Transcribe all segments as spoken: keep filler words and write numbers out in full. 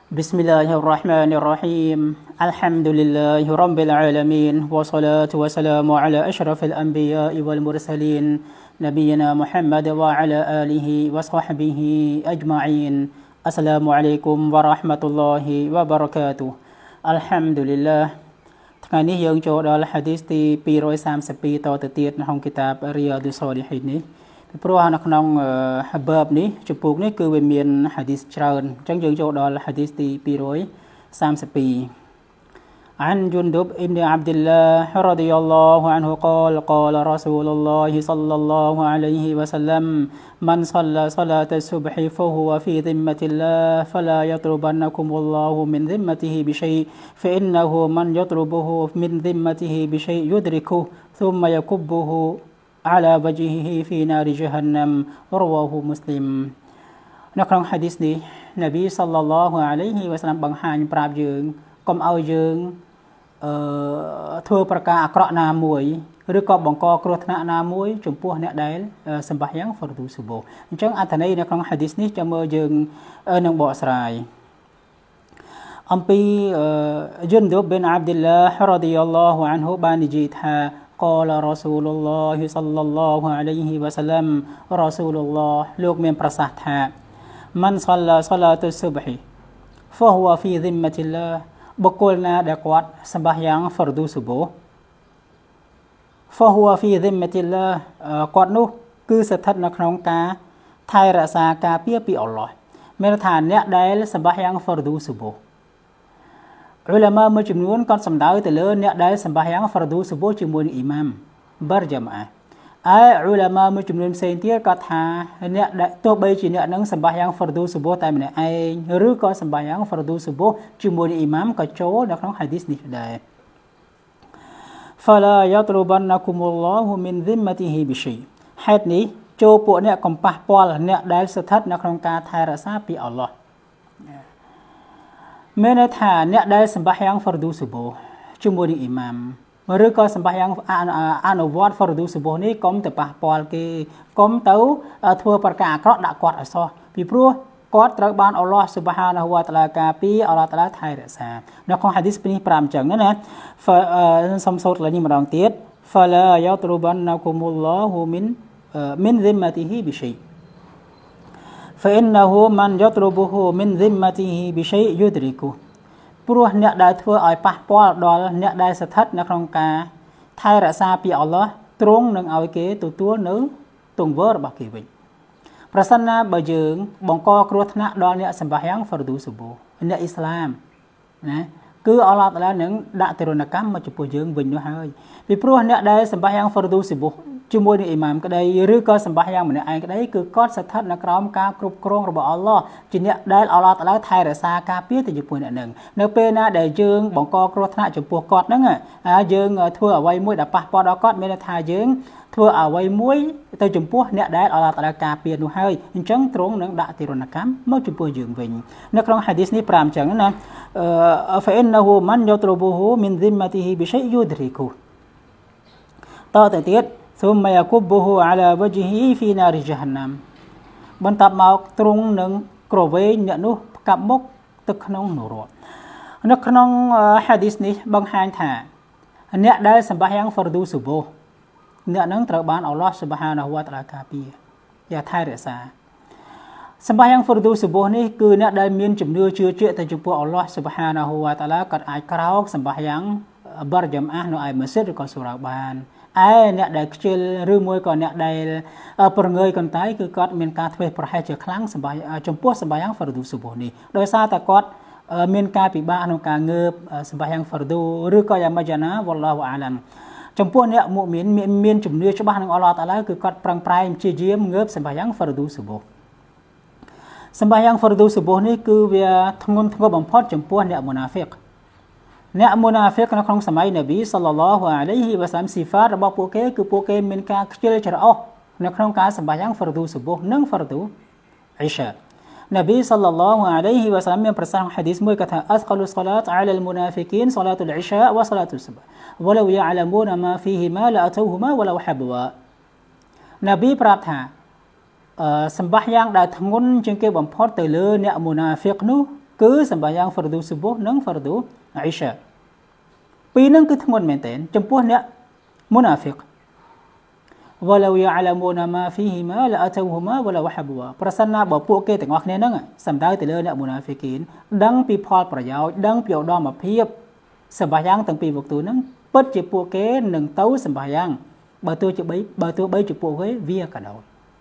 بسم الله الرحمن الرحيم الحمد لله رب العالمين والصلاة والسلام على أشرف الأنبياء والمرسلين نبينا محمد وعلى آله وصحبه أجمعين السلام عليكم ورحمة الله وبركاته الحمد لله ថ្ងៃនេះយើងចូលដល់ហាឌីសទីពីររយសាមសិបពីរតទៅទៀតនៅក្នុងគីតាបរីយ៉ាឌុសសាលីហ៊ីននេះពីព្រោះនៅក្នុងបាបនេះចំពោះនេះគឺវាមានហាឌីសច្រើនអញ្ចឹងយើងចូលដល់ហាឌីសទីពីររយសាមសិបពីរ عن جندب ابن عبد الله رضي الله عنه قال قال رسول الله صلى الله عليه وسلم من صلى صلاة الصبح فهو في ذمة الله فلا يطلبنكم الله من ذمته بشيء فإنه من يطلبه من ذمته بشيء يدركه ثم يكبه على وجهه في نار جهنم رواه مسلم នៅក្នុងហាឌីសនេះនប៊ីសល្លឡោះអាឡៃហ៊ីវ៉ាសឡាមបង្ហាញប្រាប់យើងកុំឲ្យយើងអឺធ្វើប្រការអាក្រក់ណាមួយឬក៏បង្កគ្រោះថ្នាក់ណាមួយចំពោះអ្នកដែលសម្បាយ៉ាងហ្វរឌូស៊ូបូអញ្ចឹងអត្ថន័យនៅក្នុងហាឌីសនេះចាំមើលយើងនឹងបកស្រាយអំពីយុនឌូបប៊ីនអាប់ឌុលឡាហ៍រ៉ាឌីយ៉ាឡោះអានហ៊ូបាននិយាយថា قال رسول الله صلى الله عليه وسلم رسول الله លោកមានប្រសាសន៍ថា من صلى صلاة الصبح فهو في ذمة الله បុគ្គលណាដែលគាត់សម្បាយ៉ាងហ្វរឌូស៊ូបូ فهو في ذمة الله គាត់នោះគឺស្ថិតនៅក្នុងការថែរក្សាការពារពីអល់ឡោះមានន័យថាអ្នកដែលសម្បាយ៉ាងហ្វរឌូស៊ូបូ ឧលាមាមួយចំនួនគាត់សំដៅទៅលើអ្នកដែលសម្បាយ៉ាងហ្វរឌូស៊ូបូជាមួយនឹងអ៊ីម៉ាមបារចាំអាឯឧលាមាមួយចំនួនផ្សេងទៀតគាត់ថាអ្នកដែលទោះបីជាអ្នកនឹងសម្បាយ៉ាងហ្វរឌូស៊ូបូតែម្នាក់ឯងឬក៏សម្បាយ៉ាងហ្វរឌូស៊ូបូជាមួយនឹងអ៊ីម៉ាមក៏ចូលនៅក្នុងហាឌីសនេះដែរ فلا يطلبنكم الله من ذمته بشيء ហេតុនេះចូលពួកអ្នកកំប៉ះពាល់អ្នកដែលស្ថិតនៅក្នុងការថែរក្សាពីអល់ឡោះ មានន័យថាអ្នកដែលសម្បាយ៉ាងហ្វរឌូស៊ូបូជាមួយនឹងអ៊ីម៉ាមឬក៏សម្បាយ៉ាងអនុវត្តហ្វរឌូស៊ូបូនេះកុំទៅប៉ះពាល់គេកុំទៅធ្វើប្រការអាក្រក់ដាក់គាត់ឲ្យសោះពីព្រោះគាត់ត្រូវបានអល់ឡោះស៊ុបហានាហ៊ូវតាឡាការពារអល់ឡោះតាឡាថែរក្សានៅក្នុងហាឌីសនេះប្រាំអញ្ចឹងណាសំសូត្រឡើងនេះម្ដងទៀត فلا يطلبنكم الله من من ذمته بشيء فإنه من يطلبه من ذمته بشيء يدركه ព្រោះអ្នកដែលធ្វើឲ្យប៉ះពាល់ដល់អ្នកដែលស្ថិតនៅក្នុងការថែរក្សាពីអល់ឡោះទ្រង់នឹងឲ្យគេទទួលនៅទង្វើរបស់គេវិញប្រសិនណាបើយើងបង្កគ្រោះថ្នាក់ដល់អ្នកសម្បាយ៉ាងហ្វរឌូស៊ូបូអ្នកអ៊ីស្លាមណាគឺអល់ឡោះតាឡានឹងដាក់ទរណកម្មមកចំពោះយើងវិញនោះហើយពីព្រោះអ្នកដែលសម្បាយ៉ាងហ្វរឌូស៊ូបូជាមួយនឹងអ៊ីម៉ាមក្តីឬក៏សម្បាយ៉ាងម្នាក់ឯងក្តីគឺគាត់ស្ថិតនៅក្រោមការគ្រប់គ្រងរបស់អល់ឡោះជាអ្នកដែលអល់ឡោះតាឡាថែរក្សាការពារទៅចំពោះអ្នកនឹងនៅពេលណាដែលយើងបង្កគ្រោះថ្នាក់ចំពោះគាត់ហ្នឹងយើងធ្វើអ្វីមួយដែលប៉ះពាល់ដល់គាត់មានន័យថាយើងធ្វើអ្វីមួយទៅចំពោះអ្នកដែលអល់ឡោះតាឡាការពារនោះហើយអញ្ចឹងទ្រង់នឹងដាក់ទរណកម្មមកចំពោះយើងវិញនៅក្នុងហាឌីសនេះប្រាំអញ្ចឹងណា فإنه من يطلبه من ذمته بشيء يدركه តទៅទៀត ثم يكبه على وجهه في نار جهنم បន្ទាប់មកទ្រង់នឹងក្រវែងអ្នកនោះផ្កាប់មុខទឹកក្នុងនរកនៅក្នុងហាឌីសនេះបង្ហាញថាអ្នកដែលសម្បាយ៉ាងហ្វរឌូស៊ូបូអ្នកនឹងត្រូវបានអល់ឡោះស៊ុបហានាហ៊ូវតាឡាការពារយ៉ាថែរក្សាសម្បាយ៉ាងហ្វរឌូស៊ូបូនេះគឺអ្នកដែលមានជំនឿជឿជាក់ទៅចំពោះអល់ឡោះស៊ុបហានាហ៊ូវតាឡាគាត់អាចក្រោកសម្បាយ៉ាងបារចាំអានៅឯម៉ាស៊ីដឬក៏សូរ៉ាបានឯអ្នកដែលខ្ជិលឬមួយក៏អ្នកដែលប្រងើយកន្តើយគឺគាត់មានការធ្វេសប្រហែសជាខ្លាំងសម្បាចំពោះសម្បាយ៉ាងហ្វរឌូស៊ូបូនេះដោយសារតែគាត់មានការពិបាកក្នុងការងើបសម្បាយ៉ាងហ្វរឌូឬក៏យ៉ាងម៉េចណាវ៉ាឡោះអាឡាំចំពោះអ្នកមុអ៊មីនមានជំនឿច្បាស់នឹងអល់ឡោះតាឡាគឺគាត់ប្រឹងប្រែងព្យាយាមងើបសម្បាយ៉ាងហ្វរឌូស៊ូបូសម្បាយ៉ាងហ្វរឌូស៊ូបូនេះគឺវាធ្ងន់ធ្ងរបំផុតចំពោះអ្នកមុណាហ្វិក អ្នកមុណាហ្វិកនៅក្នុងសម័យនប៊ីសល្លឡោះអាឡៃហ៊ីវ៉ាសឡាមស៊ីហ្វាតរបស់ពួកគេគឺពួកគេមានការខ្ជិលច្រអូសនៅក្នុងការសម្បាយ៉ាងហ្វរឌូស៊ូបូនិងហ្វរឌូអ៊ីសានប៊ីសល្លឡោះអាឡៃហ៊ីវ៉ាសឡាមមានប្រសាសន៍ហាឌីសមួយគាត់ថាអស្កលូសឡាតអាឡាលមុណាហ្វិកីនសឡាតុលអ៊ីសាវ៉ាសឡាតុសុបហ៍វឡូយ៉ាឡាមូនម៉ាហ្វីហ៊ីម៉ាឡាអតូហ៊ូម៉ាវឡូហាបវ៉ានប៊ីប្រាប់ថាសម្បាយ៉ាងដែលធ្ងន់ជាងគេបំផុតទៅលើអ្នកមុណាហ្វិកនោះគឺសម្បាយ៉ាង Fardu Subuh និង Fardu Isha ពីរនឹងគឺធ្ងន់មែនទែនចំពោះអ្នក Munafiq ولو يعلمون ما فيهما لأتوهما ولو حبوا ប្រសិនណាបើពួកគេទាំងអស់គ្នាហ្នឹងសំដៅទៅលើអ្នក Munafiqin ដឹងពីផលប្រយោជន៍ដឹងពីឧត្តមភាពសម្បាយ៉ាងទាំងពីរវគ្គទូហ្នឹងពិតជាពួកគេនឹងទៅសម្បាយ៉ាងបើទោះជាបីបើទោះបីជាពួកគេវាក៏ដោយ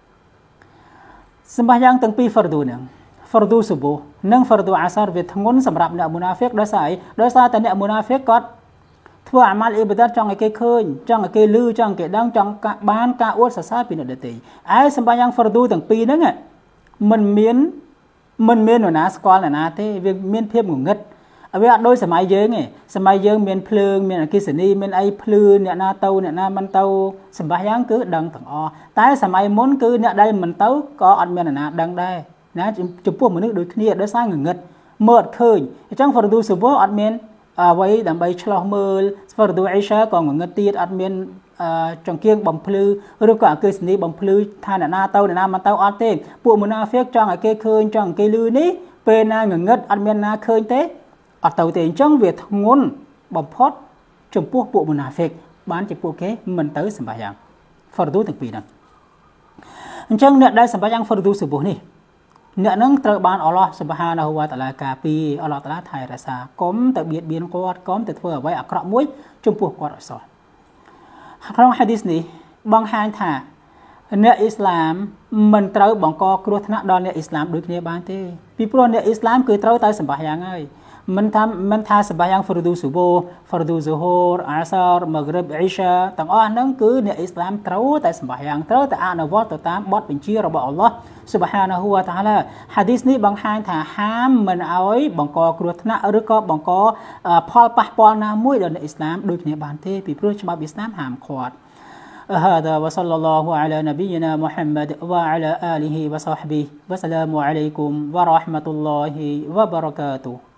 សម្បាយ៉ាងទាំងពីរ Fardu ហ្នឹង Fardu Subuh និង Fardu Asar វាធ្ងន់សម្រាប់អ្នក Munafiq ដោយសារអីដោយសារតែអ្នក Munafiq គាត់ធ្វើអាម៉ាល់អ៊ីបាដាតចង់ឲ្យគេឃើញចង់ឲ្យគេឮចង់ឲ្យគេដឹងចង់បានការអួតសរសើរពីអ្នកដទៃឯសម្បាយ៉ាង Fardu ទាំងពីរហ្នឹងមិនមានមិនមាននរណាស្គាល់នរណាទេវាមានភាពងងឹតវាអត់ដូចសម័យយើងទេសម័យយើងមានភ្លើងមានអគ្គិសនីមានអីភ្លឺអ្នកណាទៅអ្នកណាមិនទៅសម្បាយ៉ាងគឺដឹងទាំងអស់តែសម័យមុនគឺអ្នកដែលមិនទៅក៏អត់មាននរណាដឹងដែរណាចំពោះមនុស្សដូចគ្នាដោយសារងងឹតមើលអត់ឃើញអញ្ចឹង Fardu Subuh អត់មានអ្វីដើម្បីឆ្លោះមើល Fardu Isha ក៏ងងឹតទៀតអត់មានចង្គៀងបំភ្លឺឬក៏អគ្គិសនីបំភ្លឺថាអ្នកណាទៅអ្នកណាមិនទៅអត់ទេពួក Munafiq ចង់ឲ្យគេឃើញចង់ឲ្យគេឮនេះពេលណាងងឹតអត់មានណាឃើញទេអត់ទៅទេអញ្ចឹងវាធ្ងន់បំផុតចំពោះពួក Munafiq បានជាពួកគេមិនទៅសម្បាយ៉ាង Fardu ទាំងពីរហ្នឹងអញ្ចឹងអ្នកដែលសម្បាយ៉ាង Fardu Subuh នេះអ្នកនឹងត្រូវបានអល់ឡោះស៊ុបហានាហ៊ូវតាឡាការពារអល់ឡោះតាឡាថែរក្សាកុំទៅបៀតបៀនគាត់កុំទៅធ្វើអ្វីអាក្រក់មួយចំពោះគាត់អត់សោះក្នុងហាឌីសនេះបង្ហាញថាអ្នកអ៊ីស្លាមមិនត្រូវបង្កគ្រោះថ្នាក់ដល់អ្នកអ៊ីស្លាមដូចគ្នាបានទេពីព្រោះអ្នកអ៊ីស្លាមគឺត្រូវតែសម្បាយ៉ាងហើយមិនថាមិនថាសម្បាយ៉ាង Fardu Subuh Fardu Zuhur Asar Maghrib Isha ទាំងអស់ហ្នឹងគឺអ្នកអ៊ីស្លាមត្រូវតែសម្បាយ៉ាងត្រូវតែអនុវត្តទៅតាមបទបញ្ជារបស់អល់ឡោះស៊ុបហានាហ៊ូវតាឡាហាឌីសនេះបង្ហាញថាហាមមិនឲ្យបង្កគ្រោះថ្នាក់ឬក៏បង្កផលប៉ះពាល់ណាមួយដល់អ្នកអ៊ីស្លាមដូចគ្នាបានទេពីព្រោះច្បាប់អ៊ីស្លាមហាមឃាត់هذا وصلى الله على نبينا محمد وعلى آله وصحبه والسلام عليكم ورحمة الله وبركاته